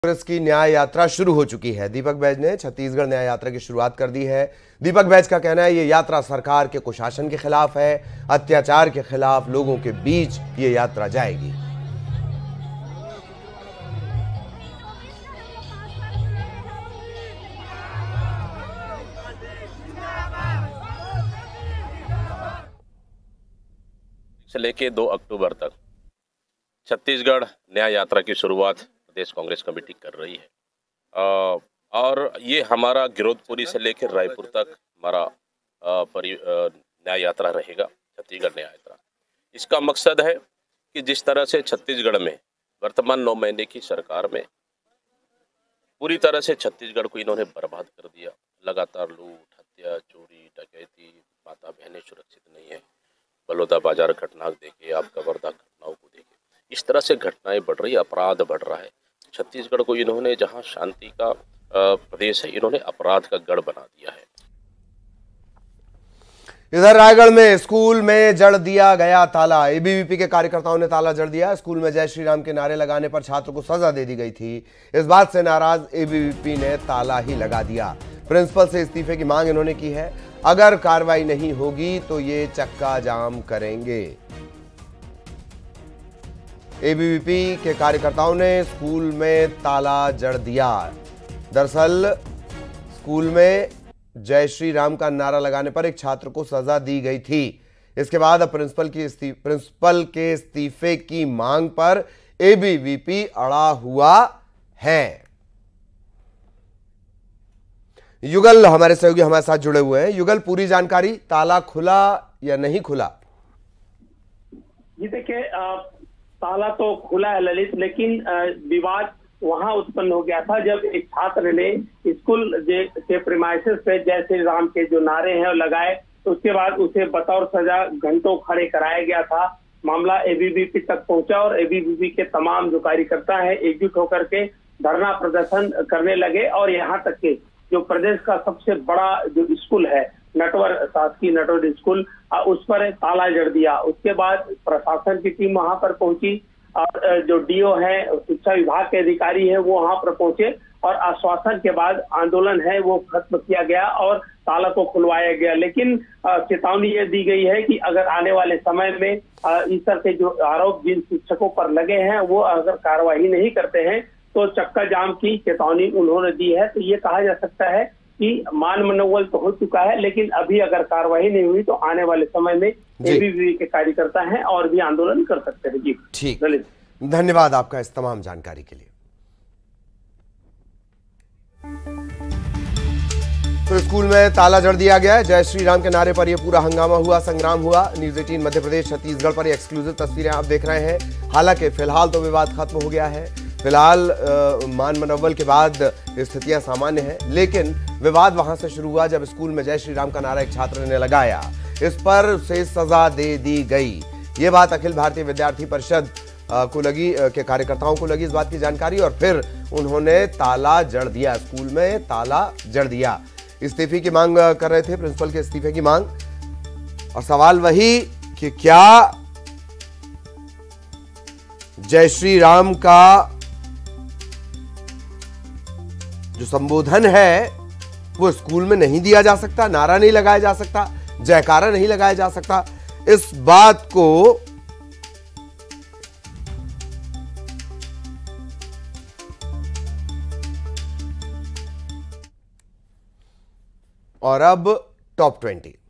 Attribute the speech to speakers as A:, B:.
A: कांग्रेस की न्याय यात्रा शुरू हो चुकी है। दीपक बैज ने छत्तीसगढ़ न्याय यात्रा की शुरुआत कर दी है। दीपक बैज का कहना है ये यात्रा सरकार के कुशासन के खिलाफ है, अत्याचार के खिलाफ लोगों के बीच ये यात्रा जाएगी।
B: से लेके 2 अक्टूबर तक छत्तीसगढ़ न्याय यात्रा की शुरुआत प्रदेश कांग्रेस कमेटी कर रही है। और ये हमारा गिरोधपुरी से लेकर रायपुर तक हमारा न्याय यात्रा रहेगा, छत्तीसगढ़ न्याय यात्रा। इसका मकसद है कि जिस तरह से छत्तीसगढ़ में वर्तमान 9 महीने की सरकार में पूरी तरह से छत्तीसगढ़ को इन्होंने बर्बाद कर दिया। लगातार लूट, हत्या, चोरी, डकैती, माता बहनें सुरक्षित नहीं है। बलौदा बाजार घटना देखे, आप कवर्धा घटनाओं को देखे, इस तरह से घटनाएं बढ़ रही, अपराध बढ़ रहा है। छत्तीसगढ़ को इन्होंने जहां शांति का प्रदेश है, इन्होंने अपराध का गढ़ बना दिया है।
A: इधर रायगढ़ में स्कूल में जड़ दिया गया ताला। एबीवीपी के कार्यकर्ताओं ने ताला जड़ दिया। स्कूल में जय श्री राम के नारे लगाने पर छात्र को सजा दे दी गई थी। इस बात से नाराज एबीवीपी ने ताला ही लगा दिया। प्रिंसिपल से इस्तीफे की मांग इन्होंने की है। अगर कार्रवाई नहीं होगी तो ये चक्का जाम करेंगे। एबीवीपी के कार्यकर्ताओं ने स्कूल में ताला जड़ दिया। दरअसल स्कूल में जय श्री राम का नारा लगाने पर एक छात्र को सजा दी गई थी। इसके बाद अब प्रिंसिपल के इस्तीफे की मांग पर एबीवीपी अड़ा हुआ है। युगल हमारे सहयोगी हमारे साथ जुड़े हुए हैं। युगल, पूरी जानकारी, ताला खुला या नहीं खुला?
C: जी देखिए, ताला तो खुला है ललित, लेकिन विवाद वहां उत्पन्न हो गया था जब एक छात्र ने स्कूल के प्रीमाइसेस पे जय श्री राम के जो नारे हैं लगाए, तो उसके बाद उसे बतौर सजा घंटों खड़े कराया गया था। मामला एबीवीपी तक पहुंचा और एबीवीपी के तमाम जो कार्यकर्ता हैं एकजुट होकर के धरना प्रदर्शन करने लगे और यहाँ तक के जो प्रदेश का सबसे बड़ा जो स्कूल है नटवर, शासकीय नटवर स्कूल, उस पर ताला जड़ दिया। उसके बाद प्रशासन की टीम वहां पर पहुंची और जो डीओ है, शिक्षा विभाग के अधिकारी है, वो वहां पर पहुंचे और आश्वासन के बाद आंदोलन है वो खत्म किया गया और ताला को खुलवाया गया। लेकिन चेतावनी ये दी गई है कि अगर आने वाले समय में इस तरह के जो आरोप जिन शिक्षकों पर लगे हैं वो अगर कार्रवाई नहीं करते हैं तो चक्का जाम की चेतावनी उन्होंने दी है। तो ये कहा जा सकता है कि मान मनोबल तो हो चुका है, लेकिन अभी अगर कार्रवाई नहीं हुई तो आने वाले समय में एबीवीपी के कार्यकर्ता हैं और भी आंदोलन कर सकते हैं। जी
A: ठीक, धन्यवाद आपका इस तमाम जानकारी के लिए। तो स्कूल में ताला जड़ दिया गया है। जय श्री राम के नारे पर यह पूरा हंगामा हुआ, संग्राम हुआ। न्यूज़ 18 मध्य प्रदेश छत्तीसगढ़ पर एक्सक्लूसिव तस्वीरें आप देख रहे हैं। हालांकि फिलहाल तो विवाद खत्म हो गया है। फिलहाल मान मनोबल के बाद स्थितियां सामान्य हैं, लेकिन विवाद वहां से शुरू हुआ जब स्कूल में जय श्री राम का नारा एक छात्र ने लगाया। इस पर उसे सजा दे दी गई। ये बात अखिल भारतीय विद्यार्थी परिषद को लगी, के कार्यकर्ताओं को लगी इस बात की जानकारी और फिर उन्होंने ताला जड़ दिया। स्कूल में ताला जड़ दिया। इस्तीफे की मांग कर रहे थे, प्रिंसिपल के इस्तीफे की मांग। और सवाल वही कि क्या जय श्री राम का जो संबोधन है वो स्कूल में नहीं दिया जा सकता, नारा नहीं लगाया जा सकता, जयकारा नहीं लगाया जा सकता? इस बात को और अब टॉप 20।